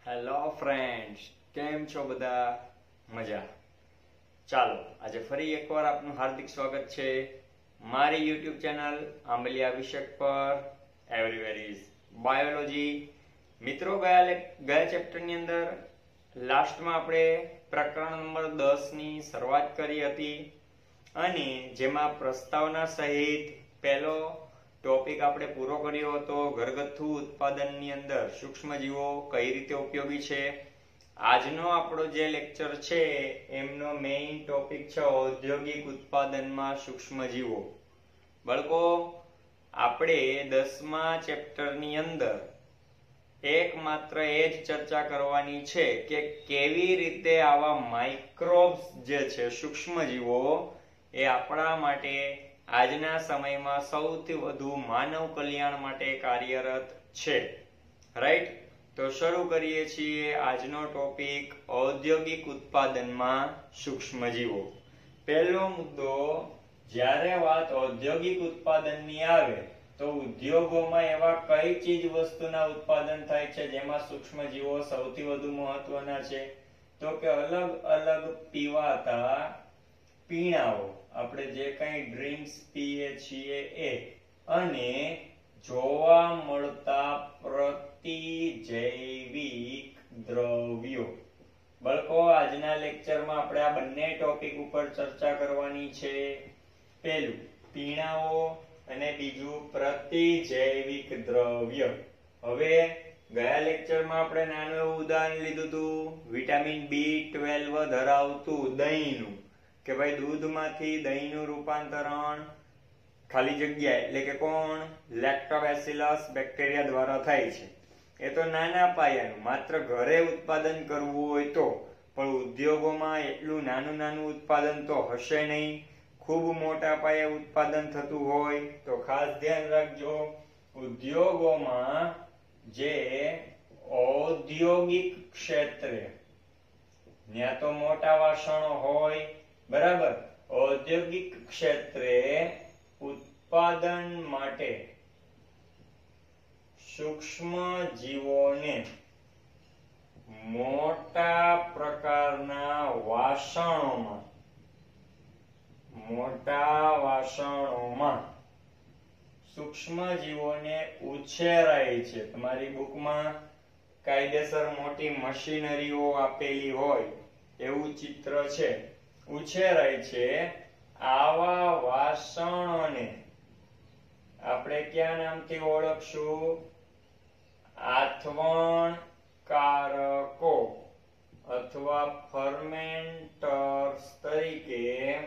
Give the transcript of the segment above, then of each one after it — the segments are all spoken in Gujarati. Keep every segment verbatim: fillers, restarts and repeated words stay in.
હેલો ફ્રેન્ડ્સ, કેમ છો બધા? મજા? ચાલો, આજે ફરી એકવાર આપનું હાર્દિક સ્વાગત છે મારી યુટ્યુબ ચેનલ આંબલિયા અભિષેક પર. Everywhere is biology. મિત્રો, ગયા ગયા ચેપ્ટરની અંદર લાસ્ટમાં આપણે પ્રકરણ નંબર દસ ની શરૂઆત કરી હતી અને જેમાં પ્રસ્તાવના સહિત પહેલો ટોપિક આપણે પૂરો કર્યો હતો. ઘરગથ્થુ ઉત્પાદનની અંદર સૂક્ષ્મજીવો કઈ રીતે ઉપયોગી છે. આજનો આપણો જે લેક્ચર છે એમનો મેઇન ટોપિક છે ઔદ્યોગિક ઉત્પાદનમાં સૂક્ષ્મજીવો. બાળકો, આપણે દસમા ચેપ્ટરની અંદર એકમાત્ર એ જ ચર્ચા કરવાની છે કે કેવી રીતે આવા માઇક્રોબ્સ જે છે સૂક્ષ્મજીવો એ આપણા માટે આજના સમયમાં સૌથી વધુ માનવ કલ્યાણ માટે કાર્યરત છે. રાઈટ? તો શરૂ કરીએ છીએ આજનો ટોપિક ઔદ્યોગિક ઉત્પાદનમાં સૂક્ષ્મજીવો. પહેલો મુદ્દો, જ્યારે વાત ઔદ્યોગિક ઉત્પાદનની આવે તો ઉદ્યોગોમાં એવા કઈ ચીજ વસ્તુના ઉત્પાદન થાય છે જેમાં સૂક્ષ્મજીવો સૌથી વધુ મહત્વના છે? તો કે અલગ અલગ પીવાતા પીણાઓ, આપણે જે કઈ ડ્રિંક્સ પીએ છીએ એ, અને જોવા મળતા પ્રતિજૈવિક દ્રવ્યો. બાળકો, આજના લેક્ચરમાં આપણે આ બંને ટોપિક ઉપર ચર્ચા કરવાની છે. પહેલું પીણાઓ અને બીજું પ્રતિજૈવિક દ્રવ્ય. હવે ગયા લેક્ચરમાં આપણે નાનું એવું ઉદાહરણ લીધું હતું વિટામિન બી ટ્વેલ્વ ધરાવતું દહીંનું, કે ભાઈ દૂધમાંથી દહીંનું રૂપાંતરણ ખાલી જગ્યા એટલે કે કોણ લેક્ટોબેસિલસ બેક્ટેરિયા દ્વારા થાય છે. એ તો નાના પાયાનું, માત્ર ઘરે ઉત્પાદન કરવું હોય તો. પણ ઉદ્યોગોમાં એટલું નાનું નાનું ઉત્પાદન તો હશે નહીં. ખૂબ મોટા પાયે ઉત્પાદન થતું હોય તો ખાસ ધ્યાન રાખજો. ઉદ્યોગોમાં જે ઔદ્યોગિક ક્ષેત્રે ત્યાં તો મોટા વાસણો હોય, બરાબર. ઔદ્યોગિક ક્ષેત્રે ઉત્પાદન માટે સૂક્ષ્મ જીવોને મોટા પ્રકારના વાસણોમાં મોટા વાસણોમાં સૂક્ષ્મ જીવોને ઉછેરાય છે. તમારી બુકમાં કાયદેસર મોટી મશીનરીઓ આપેલી હોય એવું ચિત્ર છે. ઉછેરાય છે. આવા વાસણોને આપણે કયા નામથી ઓળખશું? આથવણ કારકો અથવા ફર્મેન્ટર્સ તરીકે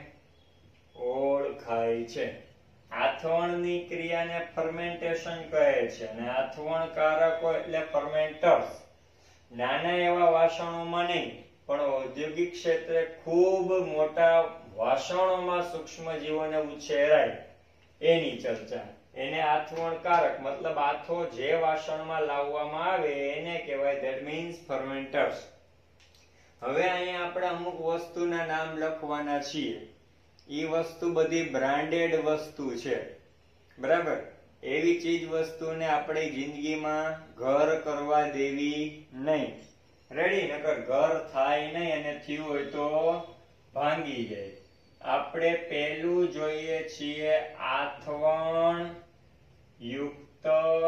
ઓળખાય છે. આથવણની ક્રિયાને ફર્મેન્ટેશન કહે છે અને આથવણ કારકો એટલે ફર્મેન્ટર્સ. નાના એવા વાસણોમાં નહીં, પણ ઔદ્યોગિક ક્ષેત્રે ખૂબ મોટા વાસણોમાં સૂક્ષ્મજીવોને ઉછેરાય એની ચર્ચા. એને આથવણકારક મતલબ આથો જે વાસણમાં લાવવામાં આવે એને કહેવાય, ધેટ મીન્સ ફર્મેન્ટર્સ. હવે અહીંયા આપણે અમુક વસ્તુના નામ લખવાના છીએ. ઈ વસ્તુ બધી બ્રાન્ડેડ વસ્તુ છે, બરાબર. એવી ચીજ વસ્તુને આપણે જિંદગીમાં ઘર કરવા દેવી નહીં. રેડી? નકર ઘર થાય નહીં અને થયું હોય તો ભાંગી જાય. આપણે પહેલું જોઈએ છીએ આથવણ યુક્ત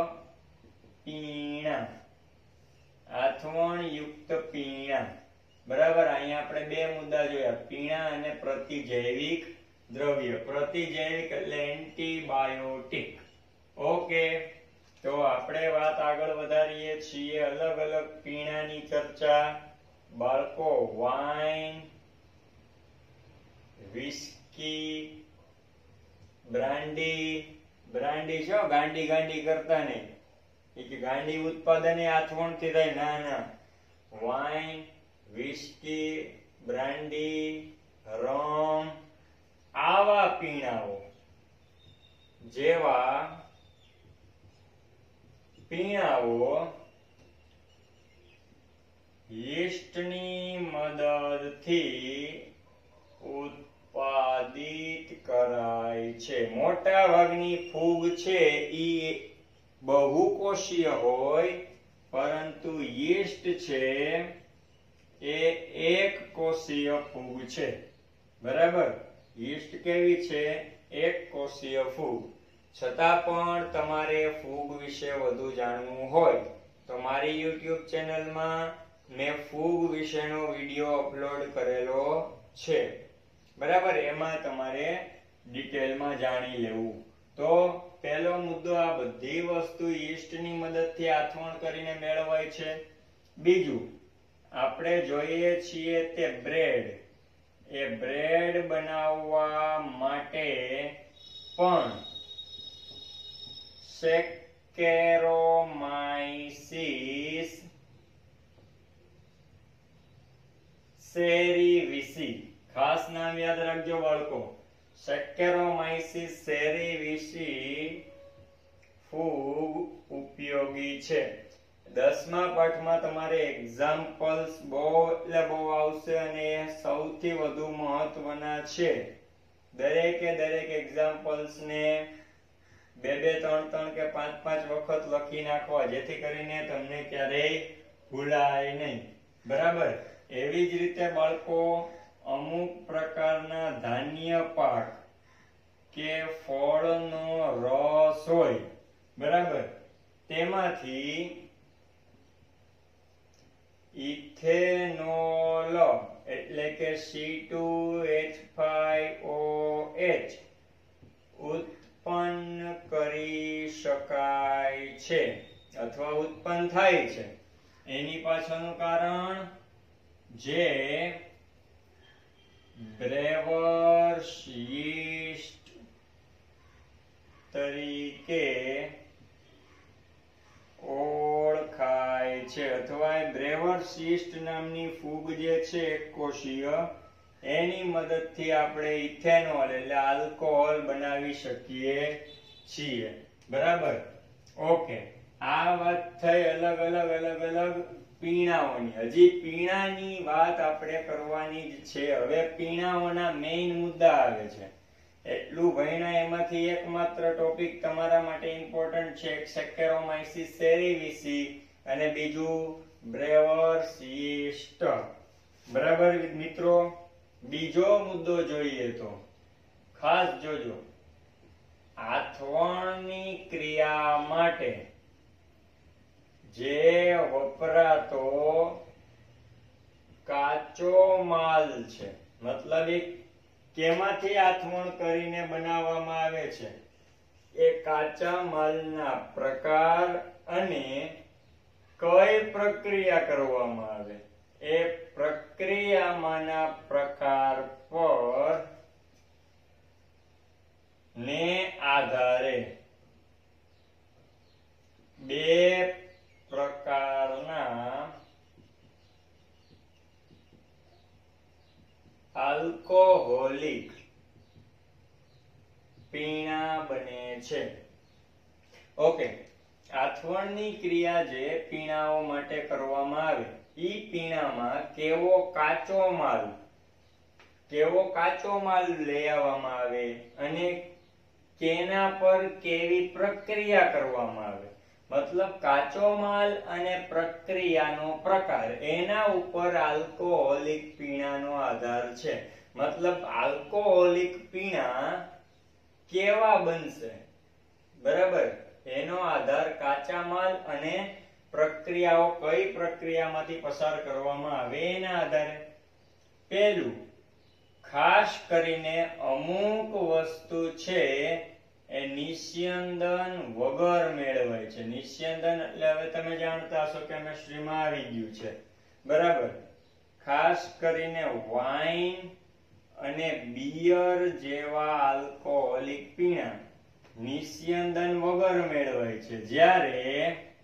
પીણા. આથવણ યુક્ત પીણા, બરાબર. અહીંયા આપણે બે મુદ્દા જોયા, પીણા અને પ્રતિજૈવિક દ્રવ્ય. પ્રતિજૈવિક એટલે એન્ટીબાયોટિક. ઓકે, તો આપણે વાત આગળ વધારીએ છીએ. અલગ અલગ પીણાની ચર્ચા. બાળકો, વાઇન, વિસ્કી, બ્રાન્ડી. બ્રાન્ડી છો ગાંડી ગાંડી કરતા નહીં, કે ગાંડી ઉત્પાદન એ આથવણથી થાય. ના ના, વાઇન, વિસ્કી, બ્રાન્ડી, રમ, આવા પીણાઓ જેવા પીણાઓ યીસ્ટની મદદથી ઉત્પાદિત કરાય છે. મોટા ભાગની ફૂગ છે ઈ બહુકોષીય હોય પરંતુ યીસ્ટ છે એ એક કોષીય ફૂગ છે. બરાબર, યીસ્ટ કેવી છે? એક કોષીય ફૂગ. છતાં પણ તમારે ફૂગ વિશે વધુ જાણવું હોય તો મારી યુટ્યુબ ચેનલમાં મેં ફૂગ વિશેનો વિડીયો અપલોડ કરેલો છે. બરાબર, એમાં તમારે ડિટેલમાં જાણી લેવું. તો પહેલો મુદ્દો, આ બધી વસ્તુ યીસ્ટની મદદથી આથવણ કરીને મેળવાય છે. બીજું, આપણે જોઈએ છીએ તે બ્રેડ. એ બ્રેડ બનાવવા માટે પણ સેકેરોમાઇસીસ સેરીવિસી, ખાસ નામ યાદ રાખજો બાળકો, સેકેરોમાઇસીસ સેરીવિસી ફૂગ ઉપયોગી છે. દસમા પાઠમાં તમારે એક્ઝામ્પલ્સ બહુ એટલે બહુ આવશે અને એ સૌથી વધુ મહત્વના છે. દરેકે દરેક એક્ઝામ્પલ્સ ને બે બે ત્રણ ત્રણ કે પાંચ પાંચ વખત લખી નાખવા, જેથી કરીને તમને ક્યારેય ભૂલાય નહીં. બરાબર, એવી જ રીતે બાળકો અમુક પ્રકારના ધાન્ય પાક કે ફળનો રસ હોય, બરાબર, તેમાંથી ઇથેનોલ એટલે કે C two H five O H ઉત્પન્ન કરી શકાય છે અથવા ઉત્પન્ન થાય છે. એની પાછળનું કારણ જે બ્રેવર્સ યીસ્ટ તરીકે ઓળખાય છે, અથવા બ્રેવર્સ યીસ્ટ નામની ફૂગ જે છે એક કોષીય, એની મદદથી આપણે ઇથેનોલ એટલે આલ્કોહોલ બનાવી શકીએ છીએ. બરાબર, ઓકે. આ વાત થઈ અલગ અલગ અલગ અલગ પીણાઓની. હજી પીણાની વાત આપણે કરવાની જ છે. હવે પીણાઓના મેઇન મુદ્દા આવે છે. એટલું ભણ્યા એમાંથી એકમાત્ર ટોપિક તમારા માટે ઇમ્પોર્ટન્ટ છે, સેકેરોમાઇસીસ સેરીવિસી અને બીજું બ્રેવર્સ યીસ્ટ. બરાબર મિત્રો, બીજો મુદ્દો જોઈએ તો ખાસ જોજો. આથવણની ક્રિયા માટે જે વપરાતો કાચો માલ છે, મતલબ કેમાંથી આથવણ કરીને બનાવવામાં આવે છે, એ કાચા માલના પ્રકાર અને કઈ પ્રક્રિયા કરવામાં આવે એ પ્રક્રિયામાંના પ્રકાર પર ને આધારે બે પ્રકારના આલ્કોહોલિક પીણા બને છે. ઓકે, આથવણની ક્રિયા જે પીણાઓ માટે કરવામાં આવે, ઈ પીણામાં કેવો કાચો માલ કેવો કાચો માલ લઈ આવવામાં આવે અને કેના પર કેવી પ્રક્રિયા કરવામાં આવે, મતલબ કાચો માલ અને પ્રક્રિયાનો પ્રકાર, એના ઉપર આલ્કોહોલિક પીણાનો આધાર છે. મતલબ આલ્કોહોલિક પીણા કેવા બનશે, બરાબર, એનો આધાર કાચા માલ અને પ્રક્રિયાઓ કઈ પ્રક્રિયામાંથી પસાર કરવામાં આવે એના આધારે. પહેલું, ખાસ કરીને અમુક વસ્તુ છે એ નિસ્યંદન વગર મેળવાય છે. નિસ્યંદન એટલે હવે તમે જાણતા હશો કેમિસ્ટ્રીમાં આવી ગયું છે, બરાબર. ખાસ કરીને વાઇન અને બિયર જેવા આલ્કોહોલિક પીણા નિસ્યંદન વગર મેળવાય છે, જ્યારે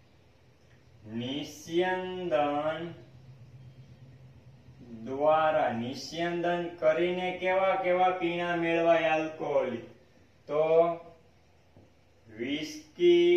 નિસ્યંદન દ્વારા નિસ્યંદન કરીને કેવા કેવા પીણા મેળવાય આલ્કોહોલિક, તો વિસ્કી,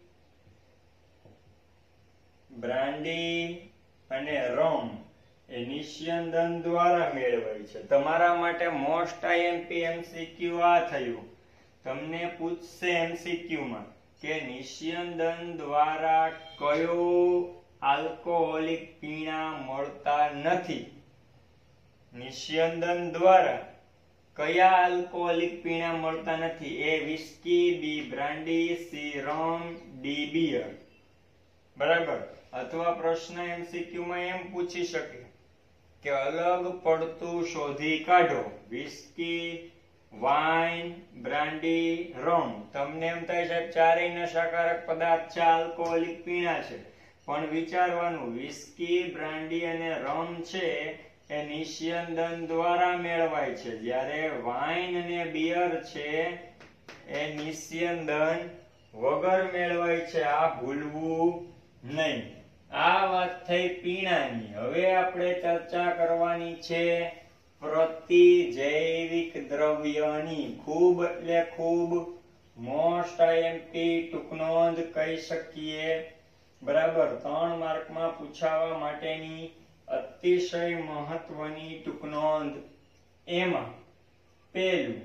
બ્રાન્ડી અને રમ એ નિસ્યંદન દ્વારા મેળવાય છે. તમારા માટે મોસ્ટ આઈએમપી એમસીક્યુ આ થયું. તમને પૂછશે એમસીક્યુ માં કે નિસ્યંદન દ્વારા કયો આલ્કોહોલિક પીણા મળતા નથી. નિસ્યંદન દ્વારા કયા આલ્કોહોલિક પીણા મળતા નથી? A whisky, B brandy, C rum, D beer. બરાબર. અથવા પ્રશ્ન એમસીક્યુ માં એમ પૂછી શકે કે અલગ પડતું શોધી કાઢો. Whisky, wine, brandy, rum. તમને એમ થાય સાહેબ ચારેય નશાકારક પદાર્થ છે, આલ્કોહોલિક પીણા છે, પણ વિચારવાનું વિસ્કી, બ્રાન્ડી અને રમ છે એ નિસ્યંદન દ્વારા મેળવાય છે, જ્યારે વાઇન અને બિયર છે એ નિસ્યંદન વગર મેળવાય છે. આ ભૂલવું નહીં. આ વાત થઈ પીણાની. હવે આપણે ચર્ચા કરવાની છે પ્રતિજૈવિક દ્રવ્યની. ખૂબ એટલે ખૂબ મોસ્ટ આઈએમપી ટૂંક નોંધ કહી શકીએ. બરાબર. ત્રણ માર્કમાં પૂછાવા માટેની અતિશય મહત્વની ટૂંક નોંધ. એમાં પેલું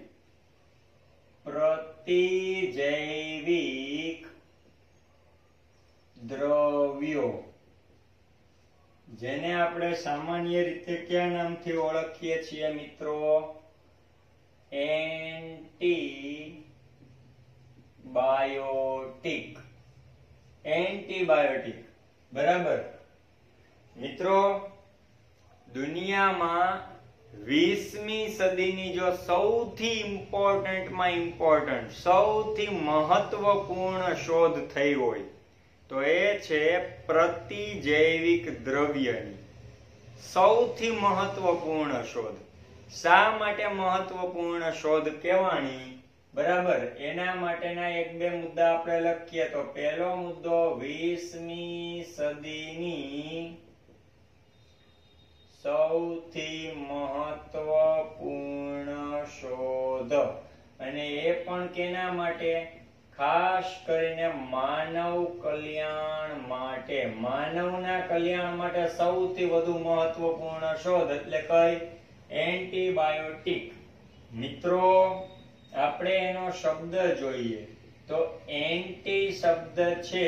પ્રતિજૈવિક દ્રવ્યો, જેને આપણે સામાન્ય રીતે કયા નામથી ઓળખીએ છીએ મિત્રો? એન્ટીબાયોટિક. એન્ટીબાયોટિક. બરાબર. મિત્રો, દુનિયામાં વીસમી સદીની જો સૌથી ઇમ્પોર્ટન્ટમાં ઇમ્પોર્ટન્ટ સૌથી મહત્વપૂર્ણ શોધ થઈ હોય તો એ છે પ્રતિજૈવિક દ્રવ્યની. સૌથી મહત્વપૂર્ણ શોધ. શા માટે મહત્વપૂર્ણ શોધ કહેવાની? બરાબર. એના માટેના એક બે મુદ્દા આપણે લખીએ તો પહેલો મુદ્દો વીસમી સદીની સૌથી મહત્વપૂર્ણ શોધ. અને એ પણ કેના માટે? ખાસ કરીને માનવ કલ્યાણ માટે. માનવના કલ્યાણ માટે સૌથી વધુ મહત્વપૂર્ણ શોધ એટલે કઈ? એન્ટીબાયોટિક. મિત્રો, આપણે એનો શબ્દ જોઈએ તો એન્ટી શબ્દ છે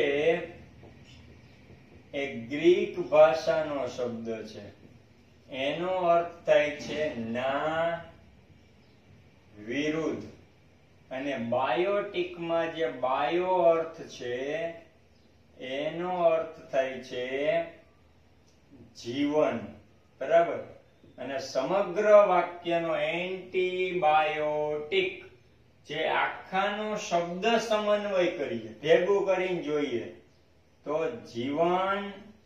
એ ગ્રીક ભાષાનો શબ્દ છે. એનો અર્થ થાય છે ના વિરુદ્ધ. અને બાયોટિકમાં જે બાયો અર્થ છે એનો અર્થ થાય છે જીવન. બરાબર. અને સમગ્ર વાક્યનો એન્ટીબાયોટિક જે આખાનો શબ્દ સમન્વય કરીએ, ભેગું કરીને જોઈએ તો જીવન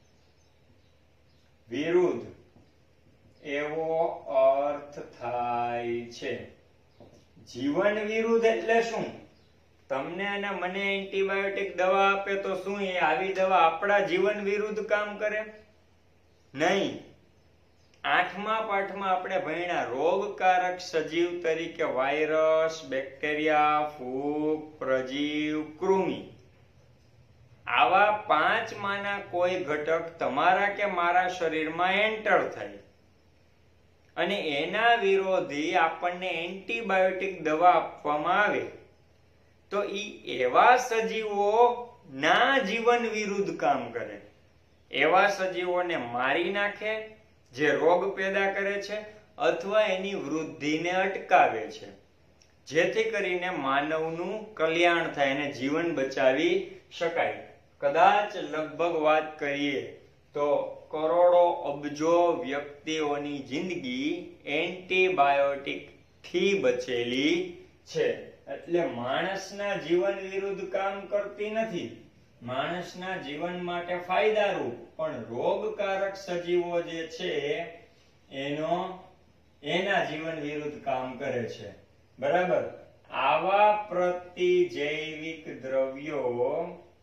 વિરુદ્ધ એવો અર્થ થાય છે. જીવન વિરુદ્ધ એટલે શું? તમને અને મને એન્ટીબાયોટિક દવા આપે તો શું એ આવી દવા આપણા જીવન વિરુદ્ધ કામ કરે? નહીં. આઠમા પાઠમાં આપણે ભણ્યા રોગકારક સજીવ તરીકે વાયરસ, બેક્ટેરિયા, ફૂગ, પ્રજીવ, કૃમિ. આવા પાંચ માના કોઈ ઘટક તમારા કે મારા શરીરમાં એન્ટર થાય અને એના વિરોધી આપણને એન્ટીબાયોટિક દવા આપવામાં આવે તો ઈ એવા સજીવો ના જીવન વિરુદ્ધ કામ કરે. એવા સજીવોને મારી નાખે જે રોગ પેદા કરે છે અથવા એની વૃદ્ધિને અટકાવે છે, જેથી કરીને માનવનું કલ્યાણ થાય અને જીવન બચાવી શકાય. કદાચ લગભગ વાત કરીએ તો કરોડો અબજો વ્યક્તિઓની જિંદગી એન્ટીબાયોટિક થી બચેલી છે. એટલે માણસના જીવન વિરુદ્ધ કામ કરતી નથી. માણસના જીવન માટે ફાયદારૂપ, પણ રોગકારક સજીવો જે છે એનો એના જીવન વિરુદ્ધ કામ કરે છે. બરાબર. આવા પ્રતિજૈવિક દ્રવ્યો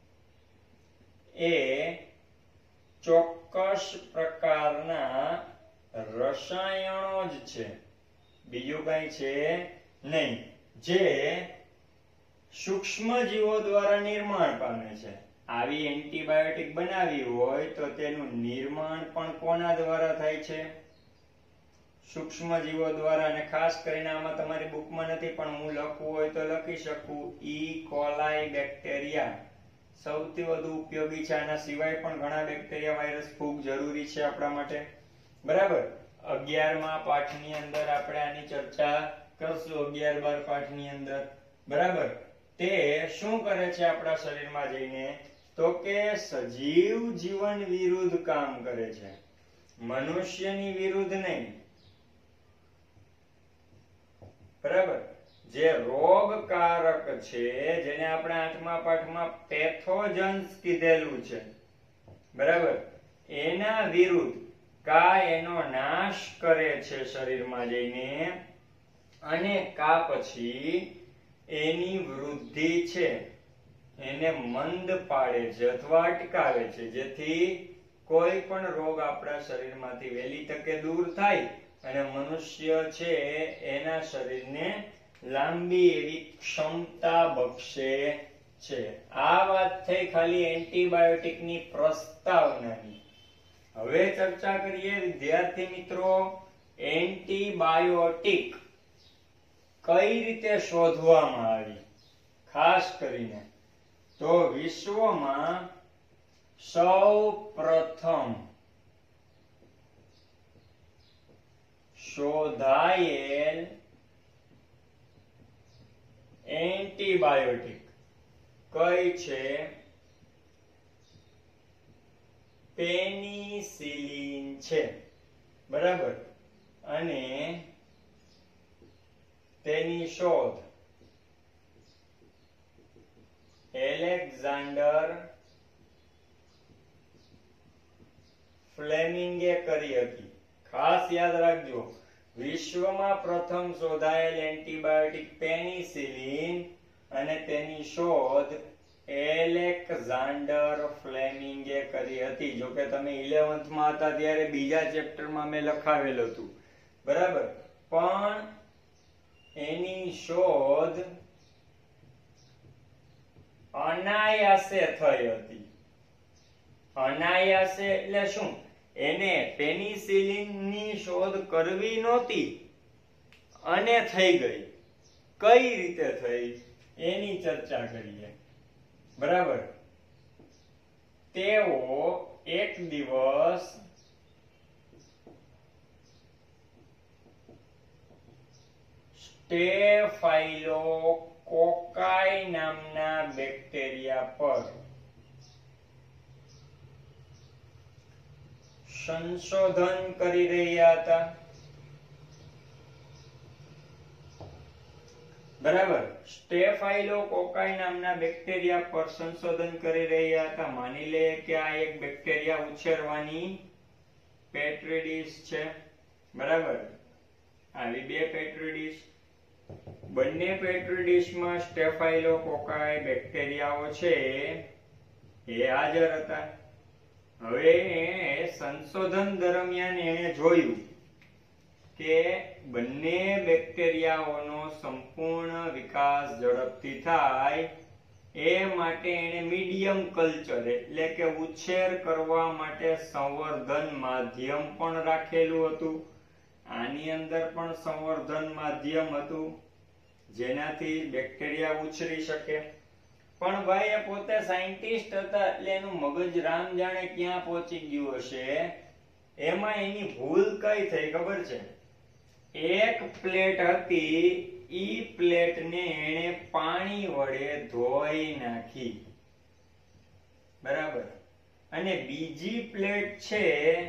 એ ચોક્કસ પ્રકારના રસાયણો જ છે, બીજું કઈ છે નહીં, જે સૂક્ષ્મ જીવો દ્વારા નિર્માણ પામે છે. આવી એન્ટીબાયોટિક બનાવી હોય તો તેનું નિર્માણ પણ કોના દ્વારા થાય છે? સૂક્ષ્મ જીવો દ્વારા. અને ખાસ કરીને આમાં તમારી બુકમાં નથી પણ હું લખવું હોય તો લખી શકું. ઈ કોલાઈ બેક્ટેરિયા સૌથી વધુ ઉપયોગી છે. આના સિવાય પણ ઘણા બેક્ટેરિયા વાયરસ ખૂબ જરૂરી છે આપણા માટે. બરાબર. અગિયારમા પાઠની અંદર આપણે આની ચર્ચા કરશું. અગિયાર બાર પાઠની અંદર. બરાબર. તે શું કરે છે આપણા શરીરમાં જઈને? તો કે સજીવ જીવન વિરુદ્ધ કામ કરે છે, મનુષ્યની વિરુદ્ધ નહીં. બરાબર. જે રોગકારક છે, જેને આપણે આઠમા પાઠમાં પેથોજન્સ કીધેલું છે, બરાબર, એના વિરુદ્ધ કા એનો નાશ કરે છે શરીરમાં જઈને, અને કા પછી એની વૃદ્ધિ છે એને મંદ પાડે છે અથવા અટકાવે છે, જેથી કોઈ પણ રોગ આપણા શરીરમાંથી વહેલી તકે દૂર થાય અને મનુષ્ય છે એના શરીરને લાંબી એવી ક્ષમતા બક્ષે છે. આ વાત થઈ ખાલી એન્ટીબાયોટિકની પ્રસ્તાવનાની. હવે ચર્ચા કરીએ વિદ્યાર્થી મિત્રો, એન્ટીબાયોટિક કઈ રીતે શોધવામાં આવી. ખાસ કરીને તો વિશ્વમાં સૌ પ્રથમ શોધાયેલ એન્ટીબાયોટિક કઈ છે? પેનિસિલિન છે. બરાબર. અને તેની શોધ એલેક્ઝાન્ડર ફ્લેમિંગે કરી હતી. ખાસ યાદ રાખજો, વિશ્વમાં પ્રથમ શોધાયેલ એન્ટીબાયોટિક પેનિસિલિન અને તેની શોધ એલેક્ઝાન્ડર ફ્લેમિંગે કરી હતી. જો કે તમે ઇલેવન્થ માં હતા ત્યારે બીજા ચેપ્ટરમાં મેં લખાવેલું હતું. બરાબર. પણ એની શોધ અનાયાસે થઈ હતી. અનાયાસે એટલે શું? એને પેનિસિલિન ની શોધ કરવી નહોતી અને થઈ ગઈ. કઈ રીતે થઈ એની ચર્ચા કરીએ. બરાબર. તેઓ એક દિવસ સ્ટેફાઇલોકોકાઈ નામના બેક્ટેરિયા પર સંશોધન કરી રહ્યા હતા. બરાબર. સ્ટેફાઇલોકોકાઈ નામના બેક્ટેરિયા પર સંશોધન કરી રહ્યા હતા. માની લે કે આ એક બેક્ટેરિયા ઉછેરવાની પેટ્રી ડીશ છે. બરાબર. આવી બે પેટ્રી ડીશ, બંને પેટ્રી ડીશમાં સ્ટેફાઇલોકોકાઈ બેક્ટેરિયાઓ છે એ હાજર હતા. હવે સંશોધન દરમિયાન એણે જોયું કે બંને બેક્ટેરિયાઓનો સંપૂર્ણ વિકાસ ઝડપથી થાય એ માટે એણે મીડિયમ કલ્ચર એટલે કે ઉછેર કરવા માટે સંવર્ધન માધ્યમ પણ રાખેલું હતું. આની અંદર પણ સંવર્ધન માધ્યમ હતું જેનાથી બેક્ટેરિયા ઉછરી શકે. પણ ભાઈ એ પોતે સાયન્ટિસ્ટ હતા એટલે એનું મગજ રામ જાણે ક્યાં પહોંચી ગયું હશે. એમાં એની ભૂલ કઈ થઈ ખબર છે? એક પ્લેટ હતી, ઈ પ્લેટને એણે પાણી વડે ધોઈ નાખી. બરાબર. અને બીજી પ્લેટ છે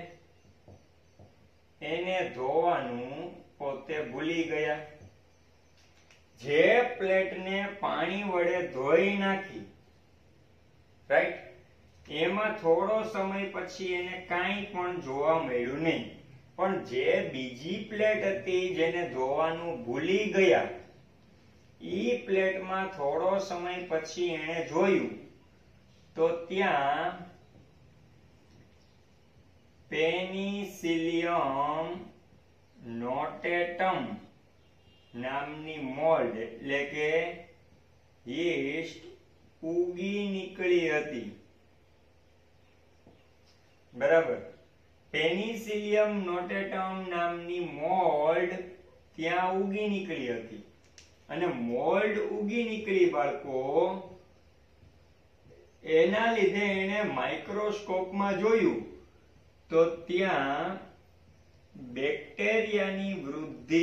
એને ધોવાનું પોતે ભૂલી ગયા. જે પ્લેટને પાણી વડે ધોઈ નાખી, રાઈટ, એમાં થોડો સમય પછી એને કાંઈ પણ જોવા મળ્યું નહીં. પણ જે બીજી પ્લેટ હતી જેને ધોવાનું ભૂલી ગયા, ઈ પ્લેટમાં થોડો સમય પછી એને જોયું તો ત્યાં પેનિસિલિયમ નોટેટમ નામની મોલ્ડ એટલે કે યીસ્ટ ઉગી નીકળી હતી. બરાબર. પેનિસિલિયમ નોટેટમ નામની મોલ્ડ ત્યાં ઉગી નીકળી હતી. અને મોલ્ડ ઉગી નીકળી બાળકો એના લીધે એને માઇક્રોસ્કોપમાં જોયું તો ત્યાં બેક્ટેરિયાની વૃદ્ધિ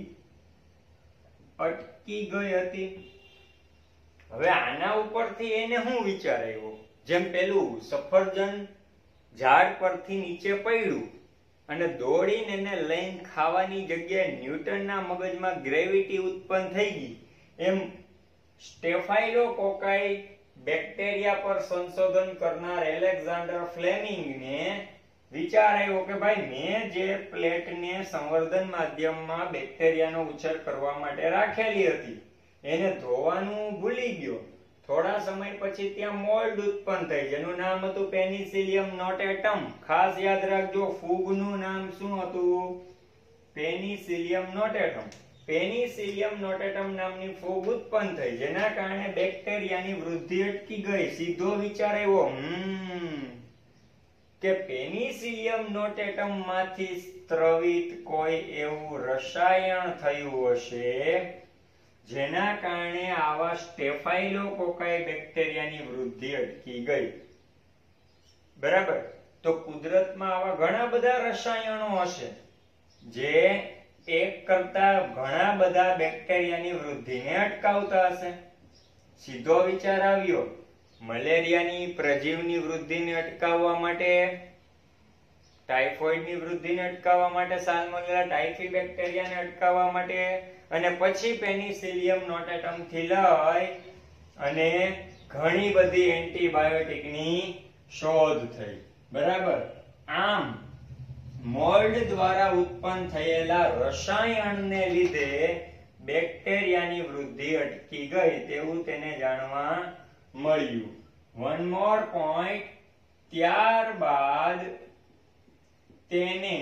અટકી ગઈ હતી. હવે આના ઉપરથી એને શું વિચાર આવ્યો, જેમ પેલું સફરજન ઝાડ પરથી નીચે પડ્યું અને દોડીને એને લઈને ખાવાની જગ્યાએ ન્યૂટનના મગજમાં ગ્રેવિટી ઉત્પન્ન થઈ ગઈ, એમ સ્ટેફાઇલોકોકાઈ બેક્ટેરિયા પર સંશોધન કરનાર એલેક્ઝાન્ડર ફ્લેમિંગને વિચાર આવ્યો કે ભાઈ મેં જે પ્લેટને સંવર્ધન માધ્યમમાં બેક્ટેરિયાનો ઉછેર કરવા માટે રાખેલી હતી એને ધોવાનું ભૂલી ગયો. થોડા સમય પછી ત્યાં મોલ્ડ ઉત્પન્ન થઈ જેનું નામ હતું પેનિસિલિયમ નોટેટમ. ખાસ યાદ રાખજો, ફૂગનું નામ શું હતું? પેનિસિલિયમ નોટેટમ. પેનિસિલિયમ નોટેટમ નામની ફૂગ ઉત્પન્ન થઈ જેના કારણે બેક્ટેરિયાની વૃદ્ધિ અટકી ગઈ. સીધો વિચાર આવ્યો હમ કે પેનિસિલિયમ નોટેટમ માંથી સ્ત્રવિત કોઈ એવું રસાયણ થયું હશે જેના કારણે આવા સ્ટેફાઇલોકોકાઈ બેક્ટેરિયાની વૃદ્ધિ અટકી ગઈ. બરાબર, તો કુદરતમાં આવા ઘણા બધા રસાયણો હશે જે એક કરતા ઘણા બધા બેક્ટેરિયાની વૃદ્ધિને અટકાવતા હશે. સીધો વિચાર આવ્યો મલેરિયાની પ્રજીવની વૃદ્ધિને અટકાવવા માટે, ટાઇફોઇડની વૃદ્ધિને અટકાવવા માટે, સાલ્મોનેલા ટાઇફી બેક્ટેરિયાને અટકાવવા માટે, અને પછી પેનિસિલિયમ નોટેટમ થી લઈ અને ઘણી બધી એન્ટીબાયોટિકની શોધ થઈ. બરાબર, આમ મોલ્ડ દ્વારા ઉત્પન્ન થયેલા રસાયણને લીધે બેક્ટેરિયાની વૃદ્ધિ અટકી ગઈ તેવું તેને જાણવા મળ્યું. વન મોર પોઈન્ટ, ત્યારબાદ તેને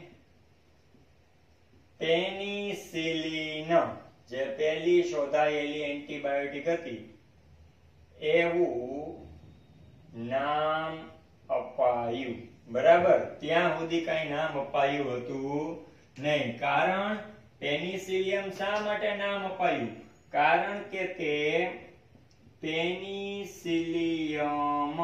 પેનિસિલિન જે પહેલી શોધાયેલી એન્ટીબાયોટિક હતી એવું નામ અપાયું. બરાબર, ત્યાં સુધી કઈ નામ અપાયું હતું નહીં. કારણ પેનિસિલિયમ શા માટે નામ અપાયું? કારણ કે તે પેનિસિલિયમ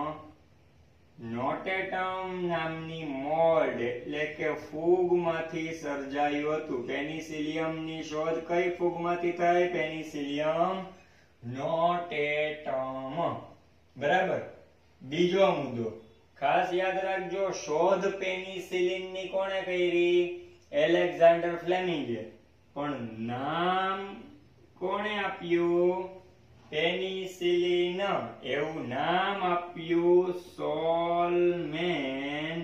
નોટેટમ નામની મોલ્ડ એટલે કે ફૂગમાંથી સર્જાયું હતું. પેનિસિલિયમની શોધ કઈ ફૂગમાંથી થઈ? Penicillium notatum. બરાબર, બીજો મુદ્દો ખાસ યાદ રાખજો, શોધ પેનિસિલિનની કોણે કરી? એલેક્ઝાન્ડર ફ્લેમિંગે. પણ નામ કોણે આપ્યું? પેનિસિલિન. એવું નામ આપ્યું સોલમેન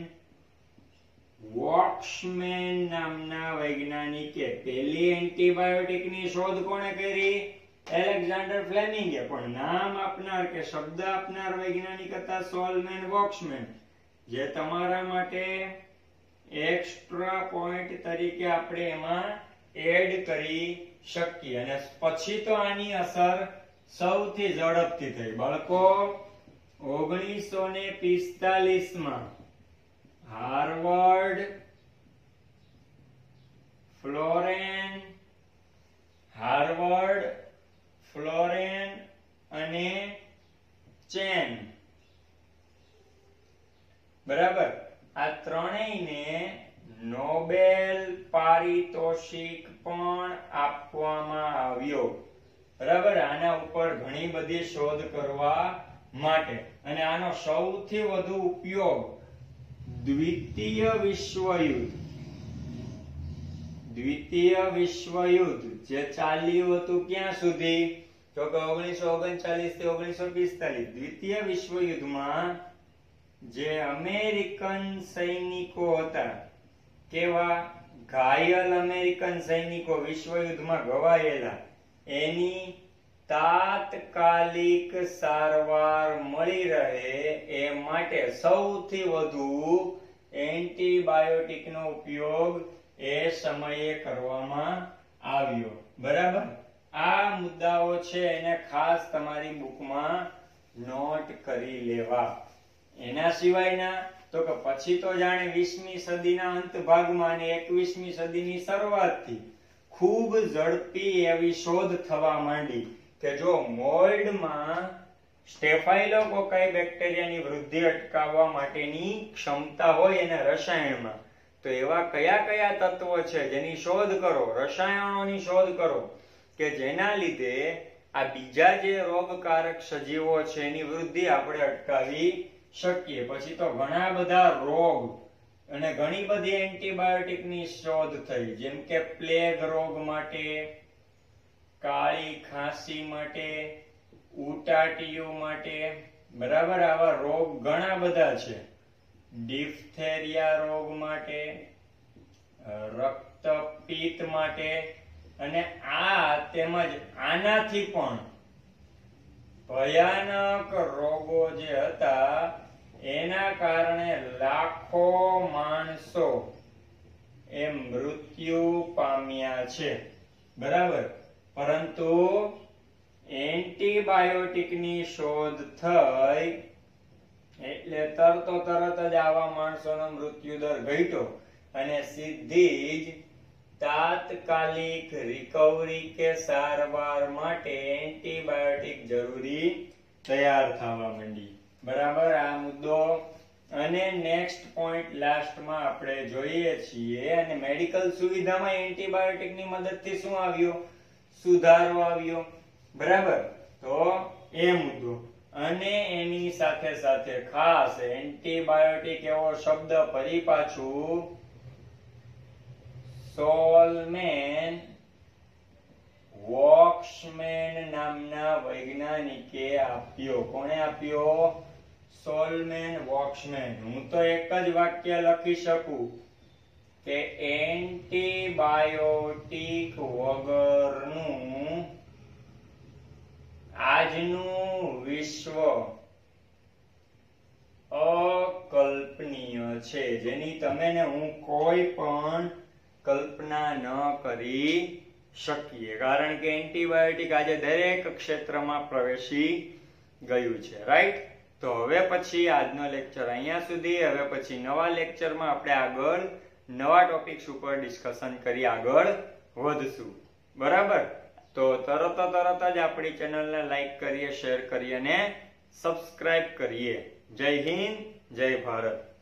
વોક્સમેન નામના વૈજ્ઞાનિકે. પહેલી એન્ટીબાયોટિકની શોધ કોણે કરી? એલેક્ઝાન્ડર ફ્લેમિંગે. પણ નામ આપનાર કે શબ્દ આપનાર વૈજ્ઞાનિક હતા સોલમેન વોક્સમેન, જે તમારા માટે એક્સ્ટ્રા પોઈન્ટ તરીકે આપણે એમાં એડ કરી શકીએ. અને પછી તો આની અસર સૌથી ઝડપથી થઈ. બાળકો, ઓગણીસો ને પિસ્તાલીસ માં હાર્વર્ડ, ફ્લોરેન હાર્વર્ડ ફ્લોરેન અને ચેન, બરાબર, આ ત્રણેયને નોબેલ પારિતોષિક પણ આપવામાં આવ્યો. બરાબર, આના ઉપર ઘણી બધી શોધ કરવા માટે. અને આનો સૌથી વધુ ઉપયોગ દ્વિતીય વિશ્વયુદ્ધ દ્વિતીય વિશ્વયુદ્ધ જે ચાલ્યું હતું ક્યાં સુધી? તો કે ઓગણીસો ઓગણચાલીસ થી ઓગણીસો પિસ્તાલીસ. દ્વિતીય વિશ્વયુદ્ધમાં જે અમેરિકન સૈનિકો હતા, કેવા ઘાયલ અમેરિકન સૈનિકો વિશ્વયુદ્ધમાં ઘવાયેલા, એની તાત્કાલિક સારવાર મળી રહે એ માટે સૌથી વધુ એન્ટીબાયોટિકનો ઉપયોગ એ સમયે કરવામાં આવ્યો. બરાબર, આ મુદ્દાઓ છે એને ખાસ તમારી બુકમાં નોટ કરી લેવા. એના સિવાયના તો કે પછી તો જાણે વીસમી સદીના અંત ભાગમાં અને એકવીસમી સદીની શરૂઆતથી ખૂબ ઝડપી એવી શોધ થવા માંડી કે જો મોલ્ડમાં સ્ટેફાઇલોકોકાઈ બેક્ટેરિયાની વૃદ્ધિ અટકાવવા માટેની ક્ષમતા હોય એને રસાયણમાં, તો એવા કયા કયા તત્વો છે જેની શોધ કરો, રસાયણોની શોધ કરો કે જેના લીધે આ બીજા જે રોગકારક સજીવો છે એની વૃદ્ધિ આપણે અટકાવી શકીએ. પછી તો ઘણા બધા રોગ અને ઘણી બધી એન્ટીબાયોટિકની શોધ થઈ, જેમ કે પ્લેગ રોગ માટે, કાળી ખાંસી માટે, ઉટાટિયું માટે, બરાબર. આવા રોગ ઘણા બધા છે. ડિફ્થેરિયા રોગ માટે, રક્તપિત્ત માટે, અને આ તેમજ આનાથી પણ ભયાનક રોગો જે હતા એના કારણે લાખો માણસો એ મૃત્યુ પામ્યા છે, બરાબર. પરંતુ એન્ટીબાયોટિકની શોધ થઈ એટલે તરતો તરત જ આવા માણસોનો મૃત્યુ દર ઘટ્યો અને સીધી જ તાત્કાલિક રિકવરી કે સારવાર માટે એન્ટીબાયોટિક જરૂરી તૈયાર થવા માંડી, બરાબર. આ મુદ્દો અને નેક્સ્ટ પોઈન્ટ લાસ્ટમાં આપણે જોઈએ છીએ. અને મેડિકલ સુવિધામાં એન્ટીબાયોટિકની મદદથી શું આવ્યો? સુધારો આવ્યો, બરાબર. તો એ મુદ્દો. અને એની સાથે સાથે ખાસ એન્ટીબાયોટિક એવો શબ્દ ફરી પાછું સોલમેન વોક્સમેન નામના વૈજ્ઞાનિકે આપ્યો. કોણે આપ્યો? Selman Waksman. હું તો એક જ વાક્ય લખી શકું કે એન્ટીબાયોટિક વગરનું આજનું વિશ્વ અકલ્પનીય છે, જેની તમે ને હું કોઈ પણ કલ્પના ન કરી શકીએ, કારણ કે એન્ટીબાયોટિક આજે દરેક ક્ષેત્રમાં પ્રવેશી ગયું છે, રાઈટ. તો હવે પછી આજનો લેક્ચર અહીંયા સુધી. હવે પછી નવા લેક્ચરમાં આપણે આગળ નવા ટોપિક્સ ઉપર ડિસ્કશન કરી આગળ વધશું, બરાબર. તો તરત તરત જ આપણી ચેનલને લાઈક કરીએ, શેર કરીએ અને સબસ્ક્રાઇબ કરીએ. જય હિન્દ, જય ભારત.